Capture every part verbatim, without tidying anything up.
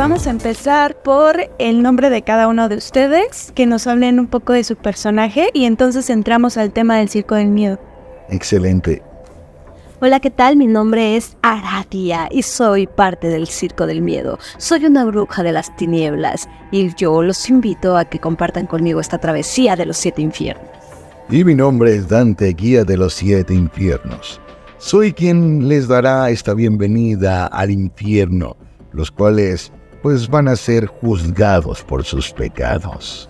vamos a empezar por el nombre de cada uno de ustedes, que nos hablen un poco de su personaje y entonces entramos al tema del Circo del Miedo. Excelente. Hola, ¿qué tal? Mi nombre es Aradia y soy parte del Circo del Miedo. Soy una bruja de las tinieblas y yo los invito a que compartan conmigo esta travesía de los siete infiernos. Y mi nombre es Dante, guía de los siete infiernos. Soy quien les dará esta bienvenida al infierno, los cuales pues van a ser juzgados por sus pecados.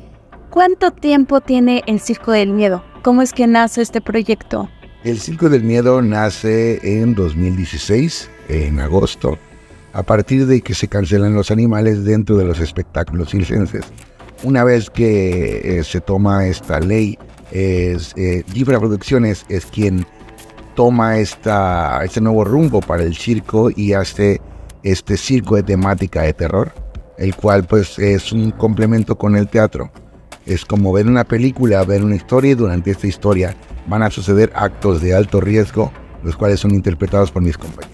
¿Cuánto tiempo tiene el Circo del Miedo? ¿Cómo es que nace este proyecto? El Circo del Miedo nace en dos mil dieciséis, en agosto, a partir de que se cancelan los animales dentro de los espectáculos circenses. Una vez que eh, se toma esta ley, es, eh, Gibra Producciones es quien toma esta, este nuevo rumbo para el circo y hace este circo de temática de terror, el cual pues es un complemento con el teatro. Es como ver una película, ver una historia y durante esta historia van a suceder actos de alto riesgo, los cuales son interpretados por mis compañeros.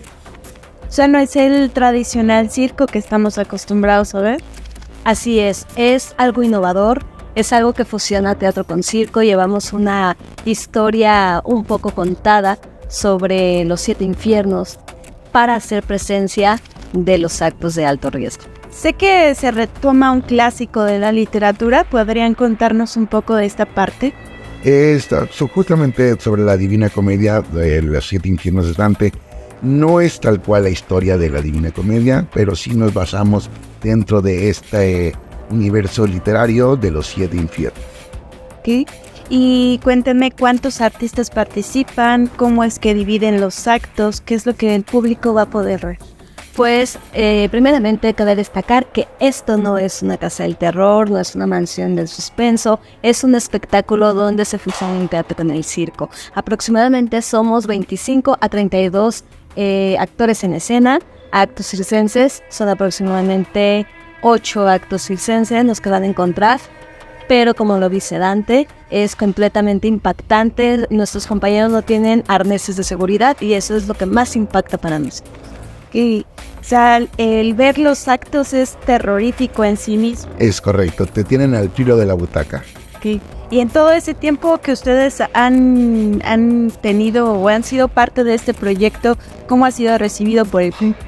O sea, no es el tradicional circo que estamos acostumbrados a ver. Así es, es algo innovador, es algo que fusiona teatro con circo. Llevamos una historia un poco contada sobre los siete infiernos para hacer presencia de los actos de alto riesgo. Sé que se retoma un clásico de la literatura, ¿podrían contarnos un poco de esta parte? Esta, so, justamente sobre la Divina Comedia de los siete infiernos de Dante, no es tal cual la historia de la Divina Comedia, pero sí nos basamos dentro de este universo literario de los siete infiernos. ¿Qué? Y cuéntenme cuántos artistas participan, cómo es que dividen los actos, qué es lo que el público va a poder ver. Pues, eh, primeramente, cabe destacar que esto no es una casa del terror, no es una mansión del suspenso, es un espectáculo donde se fusiona el teatro con el circo. Aproximadamente somos veinticinco a treinta y dos eh, actores en escena, actos circenses, son aproximadamente ocho actos circenses los que van a encontrar, pero como lo dice Dante, es completamente impactante. Nuestros compañeros no tienen arneses de seguridad y eso es lo que más impacta para nosotros. Okay. O sea, el ver los actos es terrorífico en sí mismo. Es correcto, te tienen al filo de la butaca. Okay. Y en todo ese tiempo que ustedes han, han tenido o han sido parte de este proyecto, ¿cómo ha sido recibido por el público?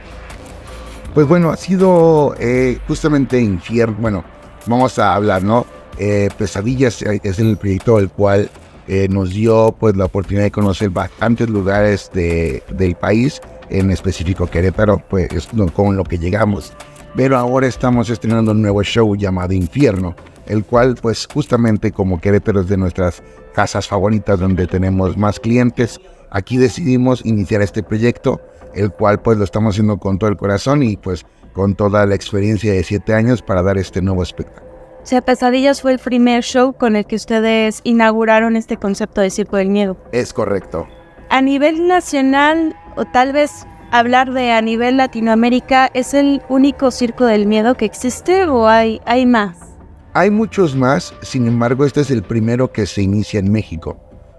Pues bueno, ha sido eh, justamente infierno. Bueno, vamos a hablar, ¿no? Eh, Pesadillas es el proyecto el cual eh, nos dio pues la oportunidad de conocer bastantes lugares de, del país, en específico Querétaro, pues es con lo que llegamos. Pero ahora estamos estrenando un nuevo show llamado Infierno, el cual pues justamente como Querétaro es de nuestras casas favoritas donde tenemos más clientes, aquí decidimos iniciar este proyecto, el cual pues lo estamos haciendo con todo el corazón y pues con toda la experiencia de siete años para dar este nuevo espectáculo. O sea, Pesadillas fue el primer show con el que ustedes inauguraron este concepto de Circo del Miedo. Es correcto. A nivel nacional, o tal vez hablar de a nivel Latinoamérica, ¿es el único Circo del Miedo que existe o hay, hay más? Hay muchos más, sin embargo este es el primero que se inicia en México.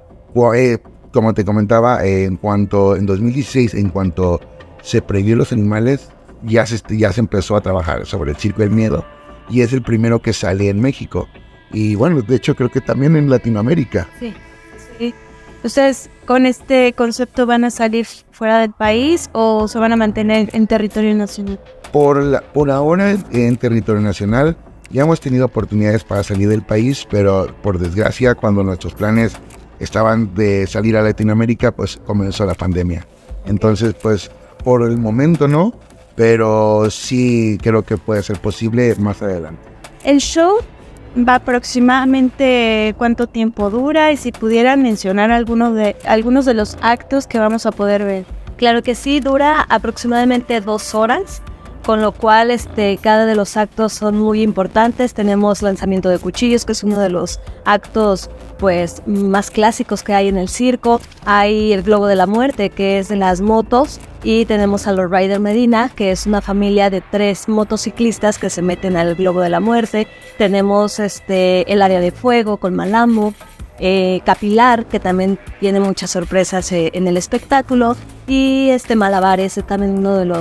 Como te comentaba, en cuanto en dos mil dieciséis, en cuanto se prohibió los animales, ya se, ya se empezó a trabajar sobre el Circo del Miedo y es el primero que sale en México. Y bueno, de hecho creo que también en Latinoamérica. Sí, sí. ¿Ustedes con este concepto van a salir fuera del país o se van a mantener en territorio nacional? Por, la, por ahora en territorio nacional ya hemos tenido oportunidades para salir del país, pero por desgracia cuando nuestros planes estaban de salir a Latinoamérica, pues comenzó la pandemia. Entonces pues por el momento no, pero sí creo que puede ser posible más adelante. El show va aproximadamente cuánto tiempo dura y si pudieran mencionar algunos de, algunos de los actos que vamos a poder ver. Claro que sí, dura aproximadamente dos horas, con lo cual este, cada de los actos son muy importantes. Tenemos lanzamiento de cuchillos, que es uno de los actos pues, más clásicos que hay en el circo. Hay el globo de la muerte, que es de las motos, y tenemos a los Rider Medina, que es una familia de tres motociclistas que se meten al globo de la muerte. Tenemos este, el área de fuego con Malambo. Eh, Capilar, que también tiene muchas sorpresas eh, en el espectáculo, y este Malabares, es también uno de los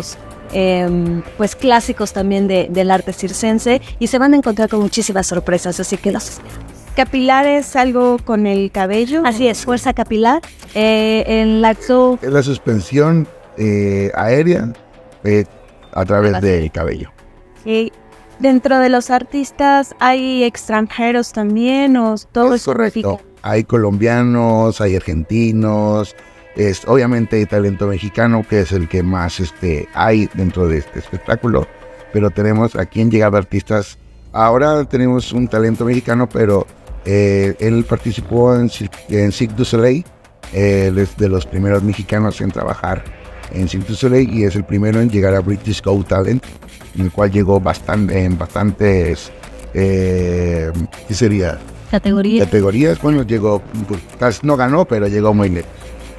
eh, pues clásicos también de, del arte circense, y se van a encontrar con muchísimas sorpresas, así que los ¿Capilar es algo con el cabello? Así es, fuerza capilar. Eh, el acto... Es la suspensión eh, aérea eh, a través del cabello. Sí. ¿Dentro de los artistas hay extranjeros también o todo es correcto? Hay colombianos, hay argentinos, es, obviamente hay talento mexicano, que es el que más este, hay dentro de este espectáculo, pero tenemos aquí en llegado artistas. Ahora tenemos un talento mexicano, pero eh, él participó en, en Cirque du Soleil, eh, él es de los primeros mexicanos en trabajar en Cirque du Soleil y es el primero en llegar a British Got Talent, en el cual llegó bastante, en bastantes, eh, ¿qué sería? Categorías. Categorías, bueno, llegó, pues, no ganó, pero llegó muy lejos.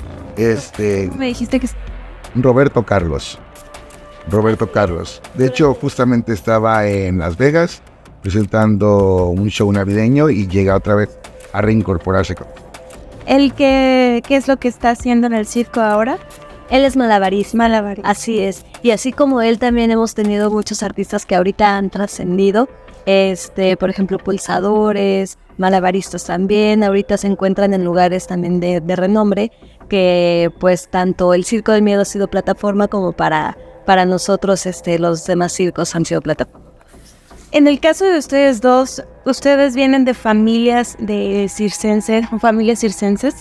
Este, Me dijiste que... Roberto Carlos. Roberto Carlos. De hecho, justamente estaba en Las Vegas presentando un show navideño y llega otra vez a reincorporarse. ¿El que, qué es lo que está haciendo en el circo ahora? Él es malabarista. Malabarista. Así es. Y así como él, también hemos tenido muchos artistas que ahorita han trascendido. Este, por ejemplo, pulsadores, malabaristas también. Ahorita se encuentran en lugares también de, de renombre, que pues tanto el Circo del Miedo ha sido plataforma como para, para nosotros este, los demás circos han sido plataforma. En el caso de ustedes dos, ¿ustedes vienen de familias de circenses, familias circenses?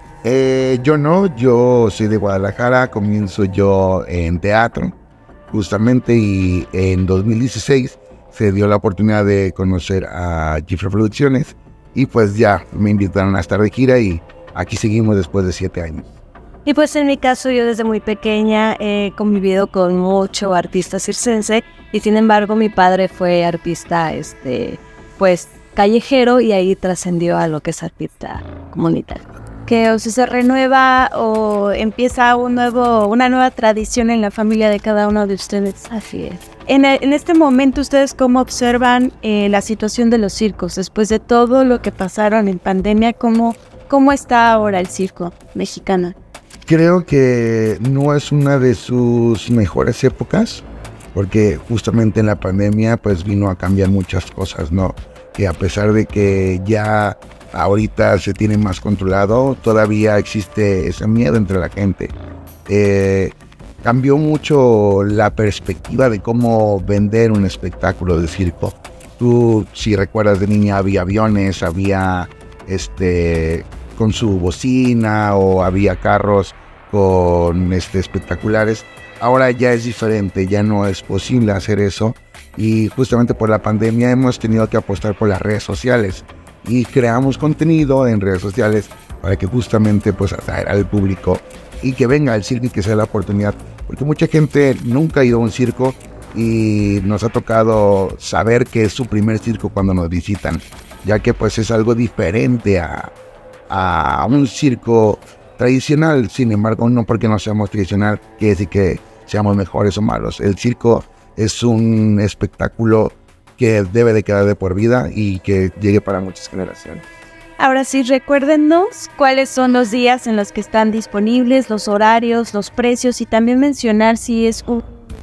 Eh, yo no, yo soy de Guadalajara, comienzo yo en teatro, justamente, y en dos mil dieciséis se dio la oportunidad de conocer a Gifre Producciones, y pues ya me invitaron a estar de gira, y aquí seguimos después de siete años. Y pues en mi caso, yo desde muy pequeña he convivido con mucho artista circense, y sin embargo mi padre fue artista este, pues callejero, y ahí trascendió a lo que es artista comunitario. Que o sea, se renueva o empieza un nuevo, una nueva tradición en la familia de cada uno de ustedes. Así es. En, el, en este momento, ¿ustedes cómo observan eh, la situación de los circos? Después de todo lo que pasaron en pandemia, ¿cómo, cómo está ahora el circo mexicano? Creo que no es una de sus mejores épocas, porque justamente en la pandemia pues vino a cambiar muchas cosas, ¿no? Que a pesar de que ya ahorita se tiene más controlado, todavía existe ese miedo entre la gente. Eh, cambió mucho la perspectiva de cómo vender un espectáculo de circo. Tú, si recuerdas de niña, había aviones, había este con su bocina, o había carros con este espectaculares. Ahora ya es diferente, ya no es posible hacer eso, y justamente por la pandemia hemos tenido que apostar por las redes sociales y creamos contenido en redes sociales para que justamente pues atraer al público y que venga al circo y que sea la oportunidad, porque mucha gente nunca ha ido a un circo y nos ha tocado saber que es su primer circo cuando nos visitan, ya que pues es algo diferente a, a un circo tradicional. Sin embargo, no porque no seamos tradicional quiere decir que seamos mejores o malos. El circo es un espectáculo que debe de quedar de por vida y que llegue para muchas generaciones. Ahora sí, recuérdenos cuáles son los días en los que están disponibles, los horarios, los precios, y también mencionar si es un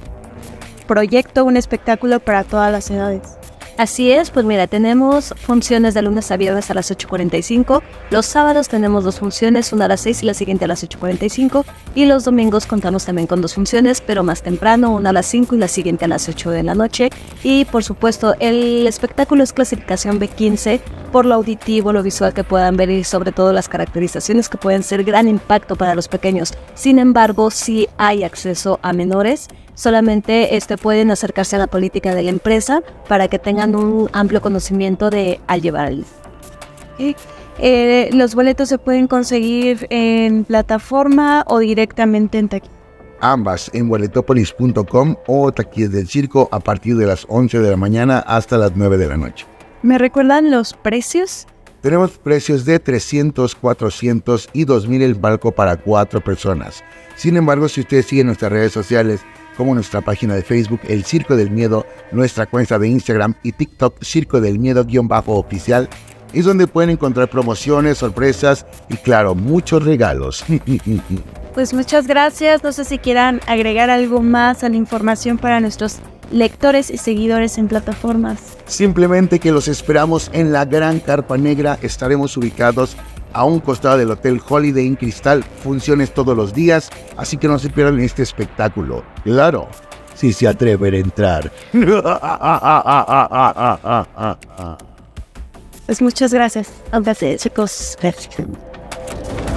proyecto, un espectáculo para todas las edades. Así es, pues mira, tenemos funciones de lunes a viernes a las ocho cuarenta y cinco, los sábados tenemos dos funciones, una a las seis y la siguiente a las ocho cuarenta y cinco, y los domingos contamos también con dos funciones, pero más temprano, una a las cinco y la siguiente a las ocho de la noche, y por supuesto el espectáculo es clasificación B quince, por lo auditivo, lo visual que puedan ver y sobre todo las caracterizaciones que pueden ser gran impacto para los pequeños. Sin embargo, sí hay acceso a menores. Solamente este, pueden acercarse a la política de la empresa para que tengan un amplio conocimiento de al llevar el... ¿Sí? Eh, ¿Los boletos se pueden conseguir en plataforma o directamente en taquilla? Ambas, en boletopolis punto com o taquillas del circo a partir de las once de la mañana hasta las nueve de la noche. ¿Me recuerdan los precios? Tenemos precios de trescientos, cuatrocientos y dos mil el barco para cuatro personas. Sin embargo, si ustedes siguen nuestras redes sociales, como nuestra página de Facebook, El Circo del Miedo, nuestra cuenta de Instagram y TikTok, Circo del Miedo-oficial, Es donde pueden encontrar promociones, sorpresas y claro, muchos regalos. Pues muchas gracias. No sé si quieran agregar algo más a la información para nuestros lectores y seguidores en plataformas. Simplemente que los esperamos en la Gran Carpa Negra. Estaremos ubicados a un costado del Hotel Holiday Inn Cristal. Funciones todos los días, así que no se pierdan este espectáculo. Claro, si se atreven a entrar. Pues muchas gracias. Gracias, chicos. Gracias.